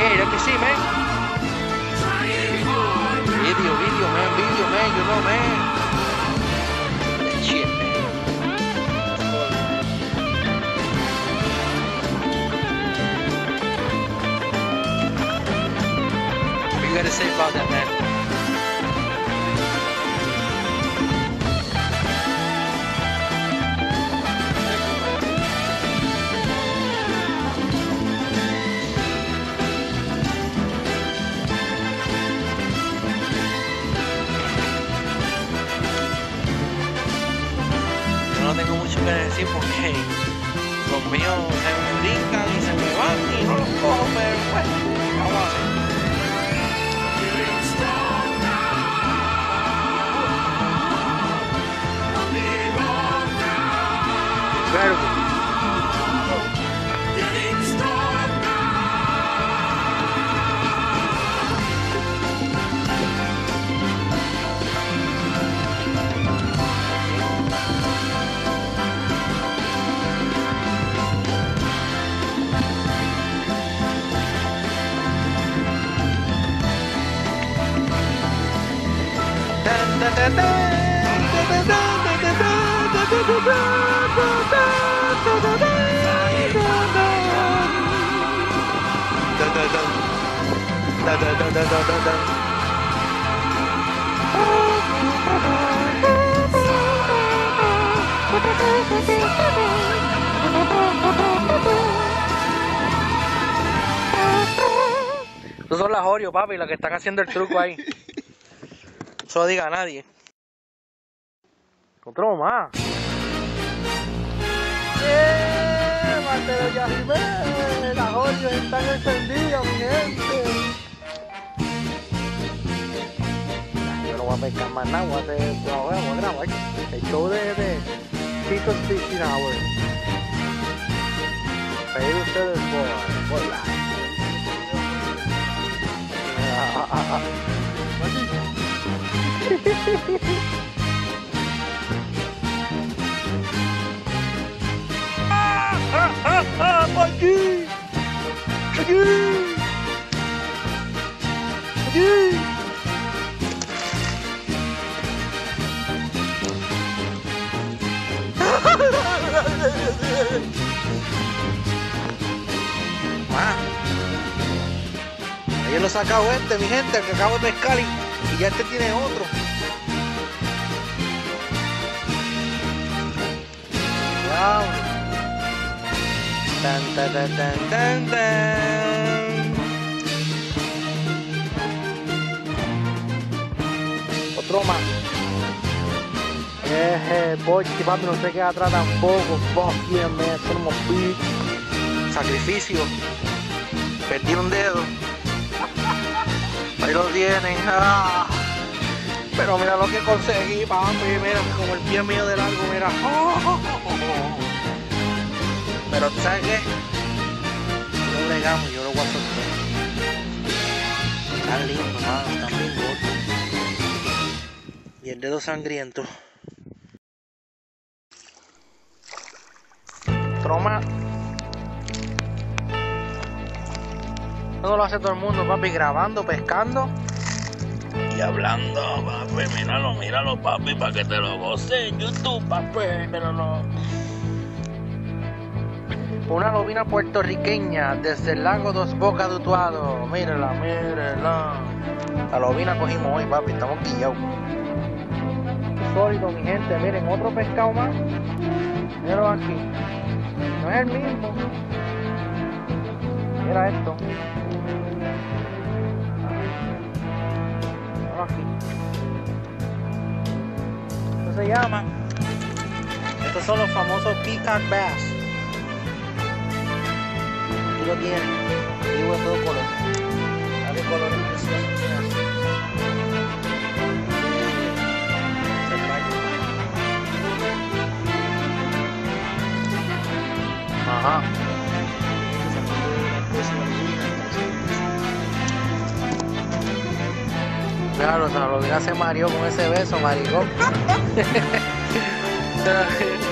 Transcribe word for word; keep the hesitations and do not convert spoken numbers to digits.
Yeah, let me see, man. Video, video, man, video, man, you know, man. That shit, man. What you gotta say about that, man? No tengo mucho que decir porque los míos se me brincan y se me van y no los cojo, pero bueno, vamos a hacer. Incredible. Estos son las Oreo, papi, las que están haciendo el truco ahí. Eso diga a nadie. Otro más. ¡Eh! ¡Martelo Yajimé! Las Oreo están encendidas, mi gente. Yo no voy a pescar más nada, voy a hacer, voy a grabar el show de, de Tito's Fishing Hour. Pedir ustedes por, por la... Ah, ah, ah. Ah, ah, ah, por aquí. Aquí. Aquí. Ah. Yo lo he sacado este, mi gente, el que acabo de pescar y, y ya este tiene otro. Wow. Tan, tan, tan, tan, tan, tan. Otro más. Eh, Pochi, papi, no se queda atrás tampoco. Fuck yeah, man, somos big. Sacrificio. Perdí un dedo. Ahí lo tienen. Ah. Pero mira lo que conseguí, papi. Mira, como el pie mío de largo, mira. Oh, oh, oh, oh. Pero ¿sabes qué? No bregamos, yo lo voy a soltar. Están lindos, mano, están bien gordos. Y el dedo sangriento. Troma. Eso lo hace todo el mundo, papi, grabando, pescando y hablando, papi. Míralo, míralo, papi, para que te lo goce en YouTube, papi. Míralo. Una lobina puertorriqueña desde el lago Dos Bocas de Utuado. Mírala, mírala. La lobina cogimos hoy, papi, estamos guillados. Sólido, mi gente, miren, otro pescado más. Míralo aquí. No es el mismo. Mira esto. Míralo aquí. Esto se llama. Estos son los famosos peacock bass. Aquí lo tienen. Vivo de todo color. A qué color es precioso. Ajá. Claro, se lo se mareó con ese beso, maricón.